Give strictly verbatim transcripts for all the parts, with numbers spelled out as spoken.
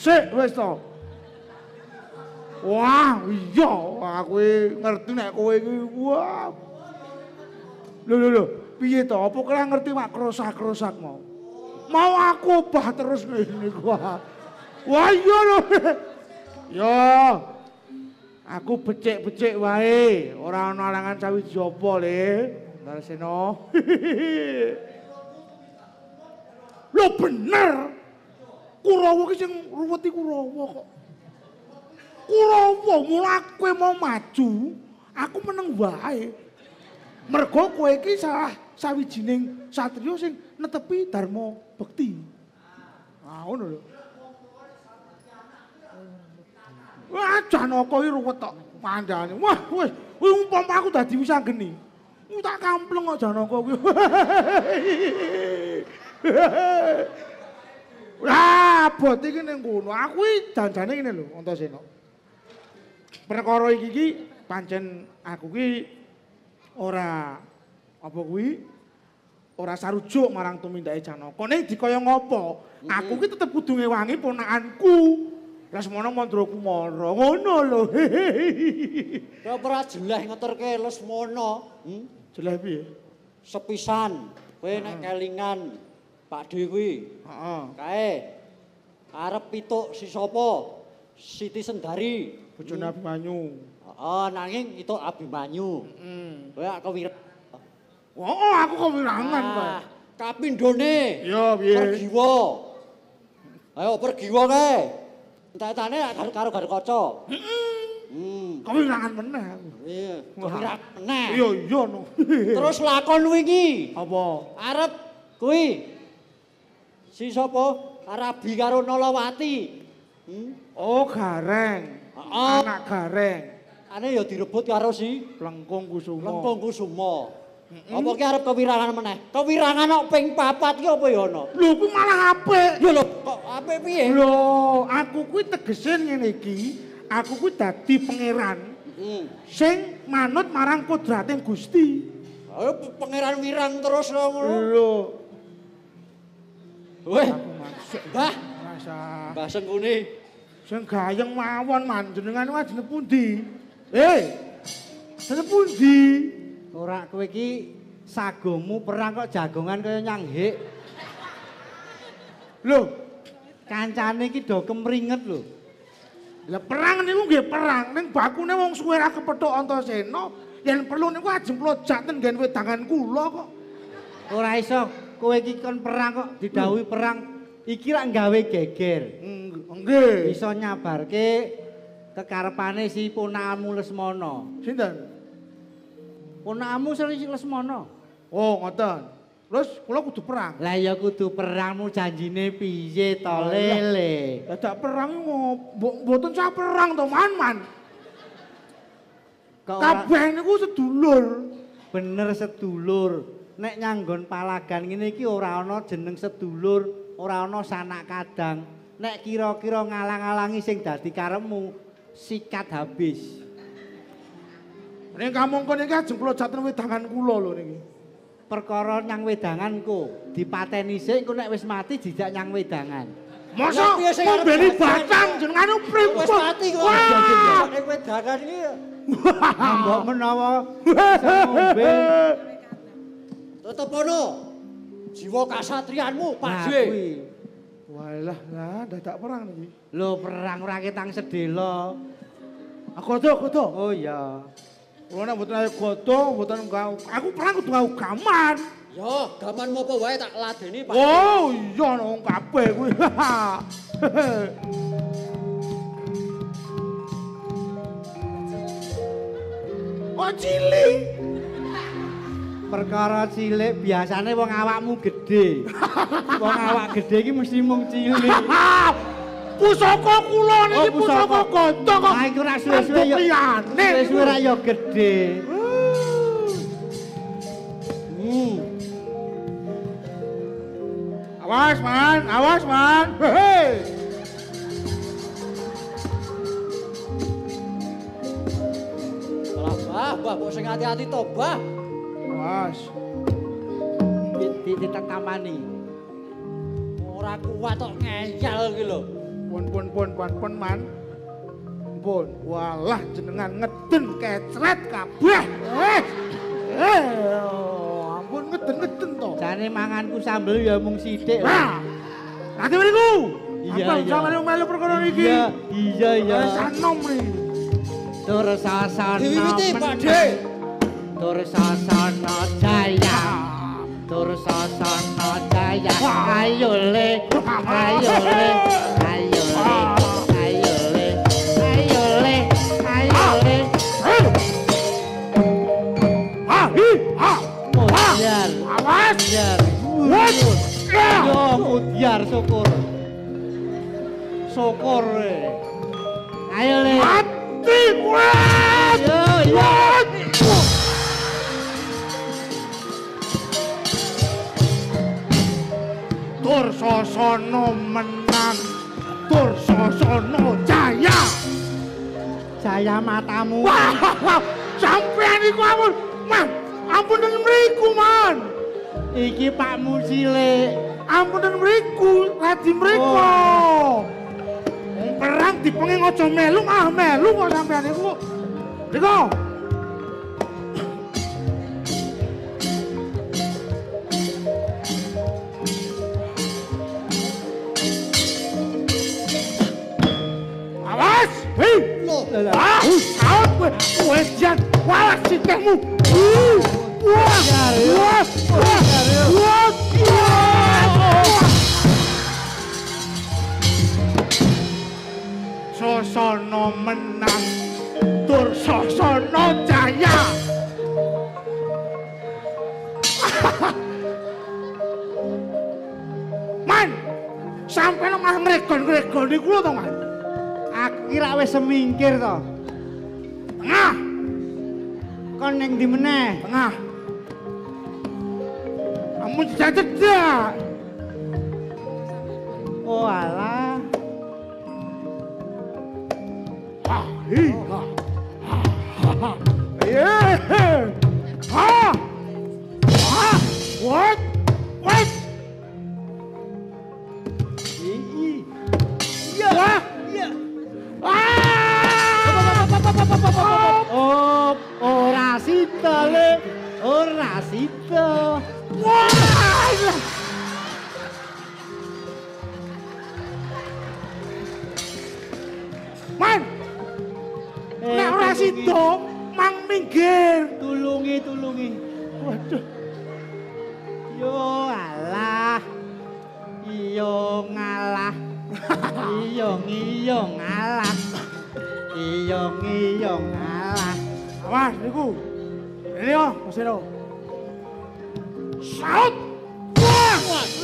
Sik wis to. Wah, iya, aku ngerti nek kowe iki wah. Lho lho lho, piye to? Apa kowe ngerti mak krosak-krosak mau? Mau aku obah terus ngene wah. Wah iya lho. Yo. Aku becik-becik wae, ora ana alangan sawiji apa le. Darsena. Lho bener. Kurawa ki sing ruwet iku Kurawa kok. Kurawa mula kowe mau maju, aku meneng wae. Mergo kowe iki salah sawijining satriya sing netepi dharma bekti. Ah ngono lho. Wah, Janaka iki ruwet tok kandhane. Wah, wis, kuwi umpama aku dadi wisanggeni. Ku tak kampleng kok Janaka kuwi. Lah, bot iki ning kono. Aku iki janjane ngene lho, Antasena. Perkara iki iki pancen aku ki ora apa kuwi ora sarujuk marang tumindake Janaka. Ning dikaya ngopo? Aku ki tetep kudu ngewangi ponakanku. Lesmana Mandra Kumara. Ngono lho. Kok ora jelas ngeterke Lesmana? Hmm? Jelas piye? Sepisan kowe nek kelingan Pakde kuwi. Heeh. Kae arep pituk si sapa? Siti Sendari, bojone Abimanyu. Heeh, nanging itu Abimanyu. Heeh. Kowe kewir. Oh, aku kewirangan kowe. Ah, kapindhone. Iya, piye? Pergiwa. Ayo pergiwa kae. Entar-entane karo karo kaca. Heeh. Hmm. Kewirangan meneh aku. Iya, kewirangan meneh. Iya, iya no. Terus lakon wingi. Apa? Arep kuwi si sapa? Arabi karo Nolawati. Hmm? Oh, Gareng. Heeh. Anak Gareng. Ane ya direbut karo si Lengkung Kusuma. Lengkung Kusuma. Apa ki arep kewirangan meneh? Kewirangan kok ping papat ki apa ya ana? Lho, kuwi malah apik. Ya lho, kok apik piye? Lho, aku kuwi tegese ngene iki, aku kuwi dadi pangeran. Heeh. Sing manut marang kodrating Gusti. Ayo pangeran wirang terus ngono. Lho. Weh, Aku masuk. Mbah, Masa Mbah Sengkuni. sing gayeng mawon man jenengan wae jeneng pundi? Eh. Jeneng pundi? Ora kowe iki sagomu perang kok jagongan kaya nyanghik. Lho, Kancane iki do kemringet lho. lah perang niku nggih perang ning bakune wong suwe ra kepethuk Antasena, yen perlu niku ajeng plojak ten nggen wedangan kula kok. Ora iso kowe iki kon perang kok didhawuhi perang iki rak gawe geger. Nggih. Iso nyabarke kekarepane si ponakanmu Lesmana. Sinten? Ponakanmu sing Lesmana. Oh, ngoten. Terus kula kudu perang. Lah ya kudu perangmu janjine piye to lele? Dadak perang iki mboten sak perang to, Man-man. Kabeh niku sedulur. Bener sedulur. Nek nyanggon palagan ngene iki ora ana jeneng sedulur, ora ana sanak kadang. Nek kira-kira ngalang-alangi sing dadi karepmu, sikat habis. Ning kamangkon iki ajeng kula jaten wedangan kula lho niki. Perkara nyang wedanganku, dipateni sik engko nek wis mati dijak nyang wedangan. Mosok ngombeni batang jenengane pripun? Wis mati kok ning wedangan iki. Mbok menawa ngombe Tetep ono. Jiwa kasatrianmu, Nah, Pakde. kuwi. Walah, lah dadak perang niki. Lho perang ora ketang sedela. Aku godo. Oh iya. Kula nek mboten ayo godo, mboten aku perang kudu ngau gaman. Yo, gaman apa wae tak ladeni, Pak. Oh, iya wong kabeh kuwi. Oh, cilik. Perkara cilik biasane wong awakmu gedhe. Wong awak gedhe iki mesti mung cilik. Pusaka kula niki pusaka godo kok. Ah iku rak suwe-suwe yo. Suwe-suwe rak yo gedhe. Hmm. Awas, Man. Awas, Man. Hei. Alah, Bah, Bah, mbok sing hati-hati to, Bah. Awas. Ditetamani. Ora kuat kok ngeyel iki lho. Pun pun pun pun pun man. Pun walah jenengan ngeden kecret kabeh. Eh. Eh, oh, ampun ngeden-ngeden to. Jane manganku sambel ya mung sithik. Nah. Nanti mriku. Iya, Apa iya. sampeyan melu perkara iki? Iya, iya, iya. Sanom mriki. Tur sasana. Diwiwiti, Pak De. Tur sasana jaya. Tur sasana jaya. Ayo le, ayo le, ayo le, ayo le, ayo le, ayo le. Ha, hi, ha. Mudyar, Awas. mudyar. What? Yo mudyar syukur. Syukur. eh. Ayo le. Mati kuat. Yo, yo. Tur sasana menang. Tur sasana jaya. Jaya matamu. Wah, sampean iku ampun. Man, ampunen mriku, Man. Iki Pak Musile. Ampunen mriku, radi mriku. Wong perang dipenging aja melu, ah melu kok sampean iku. Mriku. Awas! Hei! Ah! Awas kowe! Kowe jan walas sithikmu. Uh! Wah! Wah! Wah! Wah! Sasana menang, tur sasana jaya. Man, sampai nang malah ngregon-ngregon iku lho to, Man. Aku kira wis semingkir to. Tengah, Kon ning ndi meneh? tengah. Kamu jejak. Oh alah. Ha, hi, ha. Ha, ha, ha. Yeah. Ha. Ha. What? What? Ii. Wah. Iya. Ah! Oh, ora sida le. Ora sida. Wah! Man, Eh, nek ora tulungi. sida, mang minggir. Tulungi, tulungi. Waduh. Yo alah. Iyo ngalah. Iyo ngiyo ngalah. Iyo ngiyo ngalah. Awas niku. Ini yo, Mas Eno. Saut. Wah!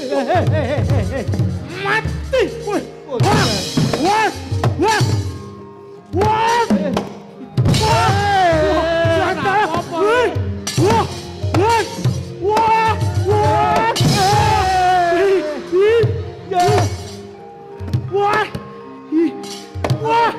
Mati. Wah! Wah! Wah! Wah! Wah! Wah! Jatah. Wih! Wah! Wah! Wah! Wah! Ih! Ih! Wah! Ih! Wah!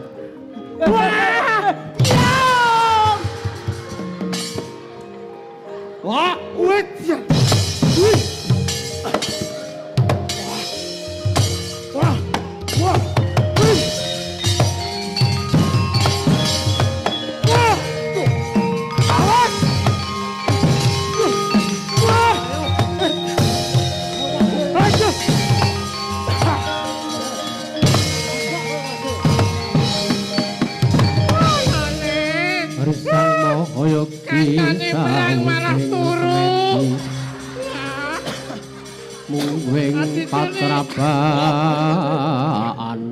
Wah! Ya! Wah! Wih! Ya! Wih! Wah! Wah! Wih! Wah! Tuh! Awas! Tuh! Wah! Aduh! Bersama hoyoki malah turu. mungwing patrabaan.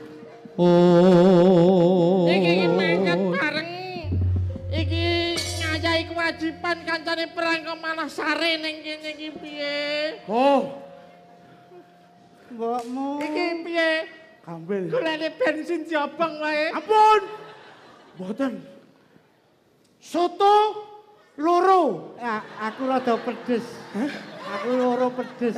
Oh. Iki iki mangkat bareng. Iki ngayahi kewajiban kancane perang kok malah sare ning kene iki piye? Oh, Mbokmu. Iki piye? kambil. Golekne bensin diobong wae. Ampun. Mboten. Soto loro. Ya, aku rada pedes. Aku loro pedes.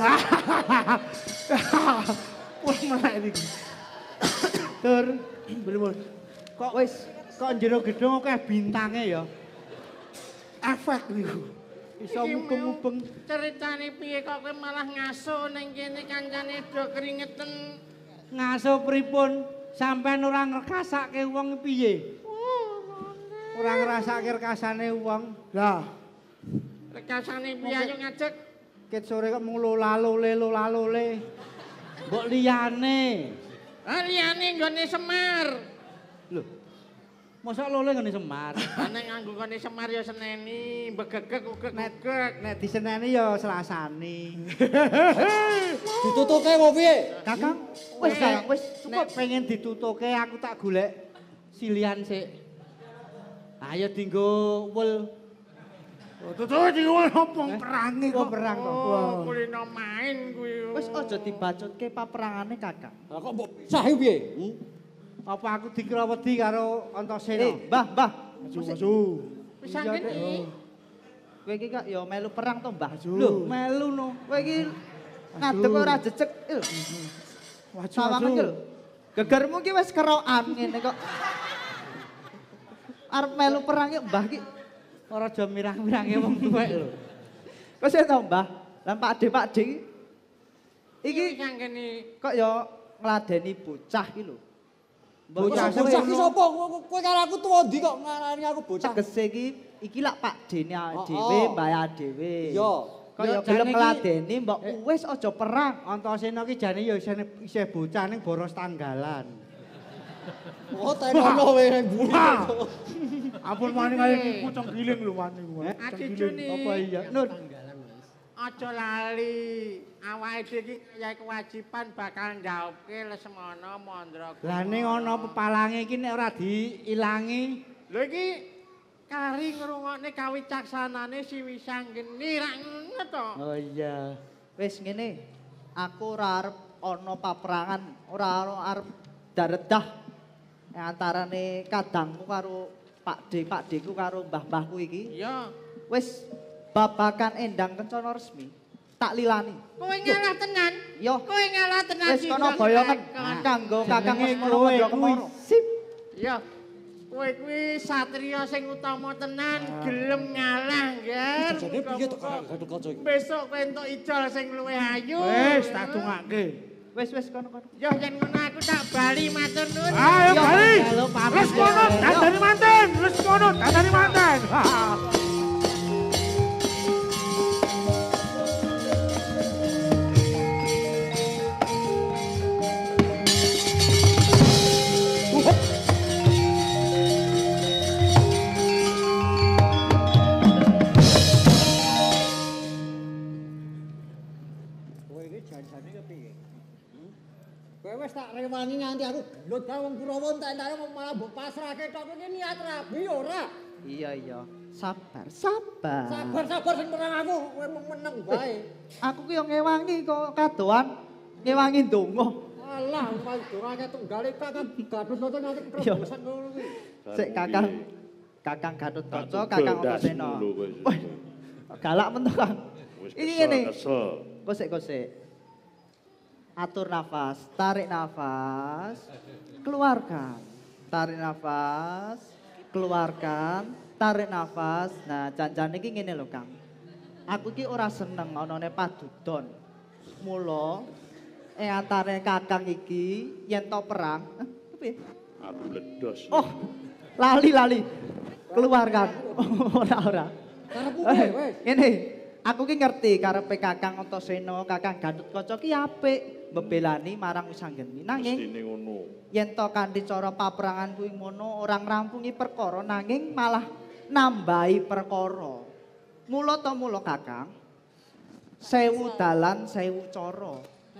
Wah, melek iki. Tur, Pripun? kok wis kok jero gedung akeh bintange ya. Efek niku. Iso mubeng-mubeng. Ceritane piye kok kowe malah ngaso ning kene kancane do keringetan. Ngaso pripun sampean ora ngrekasake wong piye? Ora ngrasake rekasane wong. Lah, Rekasane piye ayo ngajak. Ket sore kok mung lola-lole lola-lole. Mbok liyane. Ah liyane nggone Semar. Lho. Mosok lole ngene Semar. Nek nganggo ngone Semar ya seneni, begegek Nek ugek-ugek. nek diseneni ya Selasane. Ditutuke mau piye? Kakang, wis Kakang, wis nek pengen ditutuke aku tak golek silian sik. Ayo dinggo wul. tutup iki opo perangi Kok kok. perang to? Oh, kulino main kuwi. Wis aja dibacutke paperangane Kakang. Lah kok mbok pisah iki piye? Hmm? Apa aku dikira wedi karo Antasena? Eh, Mbah, Mbah. Maju, maju. Pisang kene. Kowe iki kok ya melu perang to, Mbah? Lho, melu no. Kowe iki ngadeg ora jejeg. Il. Maju, Sawangan maju. iki lho. Gegermu ki wis kerokan ngene kok. Arep melu perang ya, Mbah ki. Ora aja mirang-mirange wong tuwek lho. Wis to, Mbah. Lah Pak De, Pak De. Iki Pisang kene. kok ya ngladeni bocah ki lho. Bocah Bocah bocah ki sapa? Kowe karo aku tuwa ndi kok ngarani aku bocah? Tegese iki iki lak Pak Dene Oh, dhewe, oh. Mbah dhewe. Iya. Kok ya Ya, gelem jane iki- ngladeni mbok wis aja perang. Antasena ki jane ya isih isih bocah ning boros tanggalan. Oh, tekono kowe nang buri. Wah. Ampun mani kaya kucing giling lho mani. Adijune. Apa iya? Nur. Aja lali. Awake dhewe iki ya kewajiban bakal njawabke Lesmana Mandraguna. Lah ning ana pepalange iki nek ora diilangi, Lho iki kari ngrungokne kawicaksanane si Wisanggeni rak ngono to. Oh iya. Wis ngene. Aku ora arep ana paperangan, ora arep daredah antarane kadangku karo Pak De, Pak Deku karo mbah-mbahku iki. Iya. Wis babakan endang kencana resmi tak lilani. Kowe ngalah tenan. Yo. Kowe ngalah tenan Wis kono boyongan kanggo Kakang jenenge Lesmana kowe Mandraguna. kuwi. Sip. Iya. Kowe kuwi satriya sing utama tenan, gelem ngalah, Ngger. Jane piye to karo Gatot-kaca iki? Besok kowe entuk ijol sing luwih ayu. Wis tak dongake. Wis wis kono-kono. Yo yen ngono aku tak bali matur nuwun. Ayo bali. melu pamit. Wis kono dandani manten. Wis kono dandani manten. Kowe iki janjane kepiye? Hmm? Kowe wis tak rewangi nganti aku gelut ka wong Kurawa entek-entek malah mbok pasrahke tok kowe iki niat rabi ora? Iya iya. Sabar, sabar. Sabar-sabar sing perang aku, kowe mung meneng bae. Aku ki yo ngewangi kok kadoan. Ngewangi ndonga. Alah, paling durane tunggale Kakang Gatot-kaca nganti Iya. kerobosan ngono kuwi. Sik Kakang. Kakang Gatot-kaca, Kakang Antasena. Wah, galak men to, Kang. Iki ngene. Kosek kosek. Atur nafas, tarik nafas, keluarkan. Tarik nafas, keluarkan, tarik nafas. Nah, janjane iki ngene lho, Kang. Aku iki ora seneng anane padudon. Mula eh antare Kakang iki yen to perang, eh, piye? Aku ledos. Oh, lali lali. Keluarkan. Ora ora. Karepmu piye, wes? Ngene, aku ki ngerti karepe Kakang Antasena, Kakang Gatot-kaca ki apik mbebelani marang Wisanggeni. Nanging Mestine ngono. yen to kanthi cara paperangan kuwi ngono ora ngrampungi perkara nanging malah nambahi perkara. Mula to mula Kakang. Sewu dalan, sewu cara.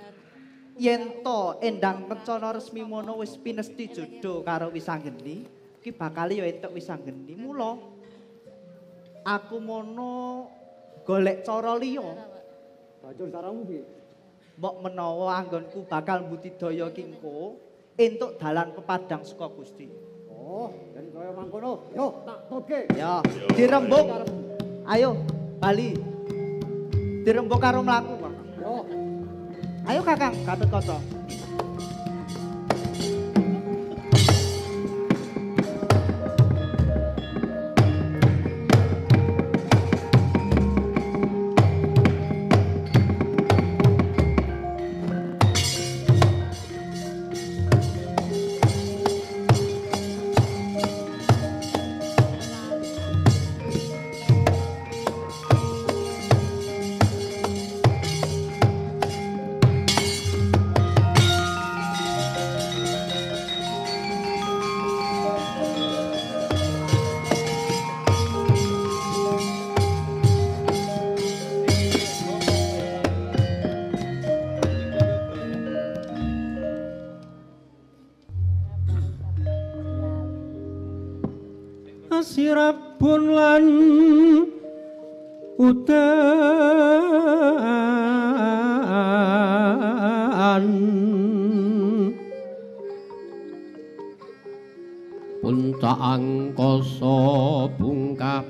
Yen to endang kencana resmi mono wis pinesti jodoh karo Wisanggeni, ki bakal ya entuk Wisanggeni. Mula aku mono golek cara liya. Banjur caramu piye? Mbok menawa anggonku bakal mbudidaya kingko entuk dalan pepadang saka Gusti. Oh, yen kaya mangkono, yo tak tutke. Ya, dirembuk. Ayo, bali. Dirembuk karo mlaku, Pak. Yo. Ayo Kakang, Gatot-kaca. Rabun lan udan Punca angkasa bungkah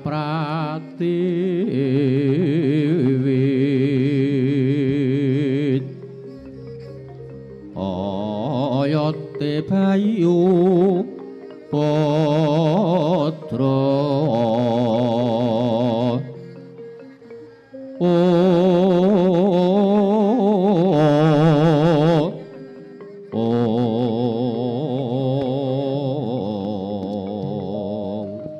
pratiwit Oyote bayu Putra Oh Oh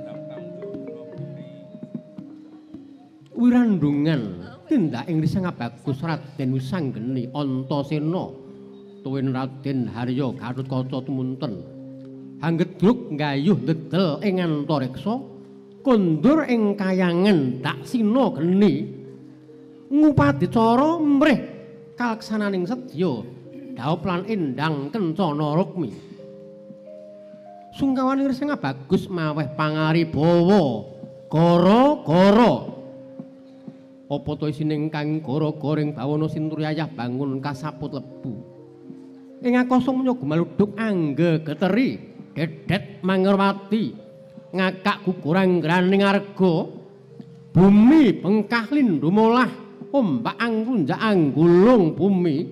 Wirandungan tindak ing risang bagus Raden Wisanggeni Antasena tuwin Raden Harya Gatotkaca tumunten Anggedruk nggayuh dedel ing antareksa kondur ing kayangan Daksina geni ngupadi cara mrih kalaksananing sedya dhaup lan endang kencana rukmi sungkawan irsing bagus maweh pangaribawa gara-gara apa to isining kang gara-garing bawana sinturyayah bangun kasaput lebu ing akasa nyoga maluduk angge geteri dedet mangerwati ngakak gukurang graning arga bumi bengkah lindhu molah ombak angrunjak anggulung bumi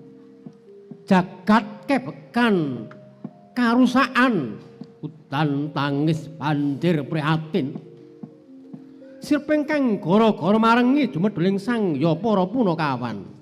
jagat kebekan karusaan udan tangis banjir prihatin sirping kang gara-gara marengi jumedeling sang ya para punakawan